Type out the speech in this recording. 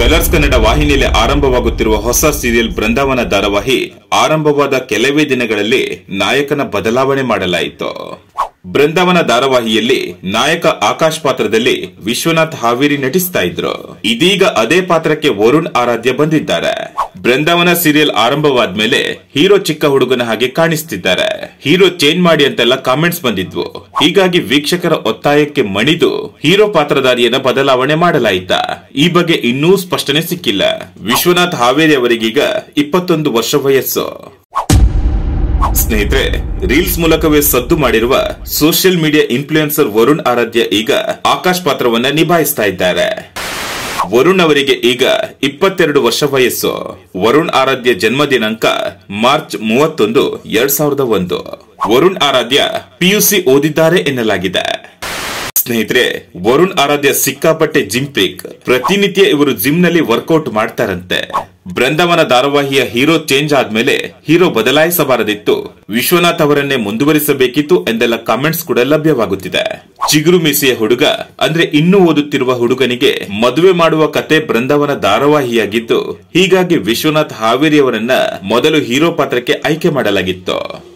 Colours Kannada ವಾಹಿನಿಯಲ್ಲಿ ಆರಂಭವಾಗುತ್ತಿರುವ ಹೊಸ serial ಬೃಂದಾವನ ಧಾರಾವಾಹಿ ಆರಂಭವಾದ ಕೆಲವೇ ದಿನಗಳಲ್ಲಿ ನಾಯಕನ ಬದಲಾವಣೆ ಮಾಡಲಾಯಿತು. ಬೃಂದಾವನ ಧಾರಾವಾಹಿಯಲ್ಲಿ ನಾಯಕ ಆಕಾಶ್ ಪಾತ್ರದಲ್ಲಿ ವಿಶ್ವನಾಥ್ ಹಾವೇರಿ ನಟಿಸ್ತಾ ಇದ್ರು. ಇದೀಗ ಅದೇ ಪಾತ್ರಕ್ಕೆ ವರುಣ್ ಆರಾಧ್ಯ ಬಂದಿದ್ದಾರೆ. ಬೃಂದಾವನ ಸೀರಿಯಲ್ ಆರಂಭವಾದ್ಮೇಲೆ ಹೀರೋ ಚಿಕ್ಕ ಹುಡುಗನ ಹಾಗೆ ಕಾಣಿಸ್ತಿದ್ದಾರೆ. ಹೀರೋ ಚೇಂಜ್ ಮಾಡಿ ಅಂತೆಲ್ಲ ಕಾಮೆಂಟ್ಸ್ ಬಂದಿದ್ವು. ಹೀಗಾಗಿ ವೀಕ್ಷಕರ ಒತ್ತಾಯಕ್ಕೆ ಮಣಿದು ಹೀರೋ ಪಾತ್ರಧಾರಿಯನ್ನ ಬದಲಾವಣೆ ಮಾಡಲಾಯಿತಾ? ಈ ಬಗ್ಗೆ ಇನ್ನೂ ಸ್ಪಷ್ಟನೆ ಸಿಕ್ಕಿಲ್ಲ. ವಿಶ್ವನಾಥ್ ಹಾವೇರಿ ಅವರಿಗೀಗ 21 ವರ್ಷ ವಯಸ್ಸು. ಸ್ನೇಹಿತರೆ, ರೀಲ್ಸ್ ಮೂಲಕವೇ ಸದ್ದು ಮಾಡಿರುವ social media influencer Varun Aradhya ಈಗ ಆಕಾಶ್ ಪಾತ್ರವನ್ನ ನಿಭಾಯಿಸ್ತಾ ಇದ್ದಾರೆ. ವರುಣ್ ಅವರಿಗೆ ಈಗ 22 ವರ್ಷ ವಯಸ್ಸು. ವರುಣ್ ಆರಾಧ್ಯ ಜನ್ಮ ದಿನಾಂಕ ಮಾರ್ಚ್ 31, 2001. ವರುಣ್ ಆರಾಧ್ಯ PUC ಓದಿದ್ದಾರೆ ಎನ್ನಲಾಗಿದೆ. ಸ್ನೇಹಿತರೆ, ವರುಣ್ ಆರಾಧ್ಯ ಸಿಕ್ಕಾಪಟ್ಟೆ ಜಿಮ್ ಫ್ರೀಕ್. ಪ್ರತಿನಿತ್ಯ ಇವರು ಜಿಮ್ ನಲ್ಲಿ ವರ್ಕೌಟ್ ಮಾಡ್ತಾರಂತೆ. ಬೃಂದಾವನ ಧಾರಾವಾಹಿಯ ಹೀರೋ ಚೇಂಜ್ ಆದ್ಮೇಲೆ ಹೀರೋ ಬದಲಾಯಿಸಬಾರದಿತ್ತು, ವಿಶ್ವನಾಥ್ ಅವರನ್ನೇ ಮುಂದುವರಿಸಬೇಕಿತ್ತು ಎಂದೆಲ್ಲ ಕಾಮೆಂಟ್ಸ್ ಕೂಡ ಲಭ್ಯವಾಗುತ್ತಿದೆ. ಚಿಗುರು ಮೀಸೆಯ ಹುಡುಗ ಅಂದ್ರೆ ಇನ್ನೂ ಓದುತ್ತಿರುವ ಹುಡುಗನಿಗೆ ಮದುವೆ ಮಾಡುವ ಕತೆ ಬೃಂದಾವನ ಧಾರಾವಾಹಿಯಾಗಿದ್ದು, ಹೀಗಾಗಿ ವಿಶ್ವನಾಥ್ ಹಾವೇರಿ ಅವರನ್ನ ಮೊದಲು ಹೀರೋ ಪಾತ್ರಕ್ಕೆ ಆಯ್ಕೆ ಮಾಡಲಾಗಿತ್ತು.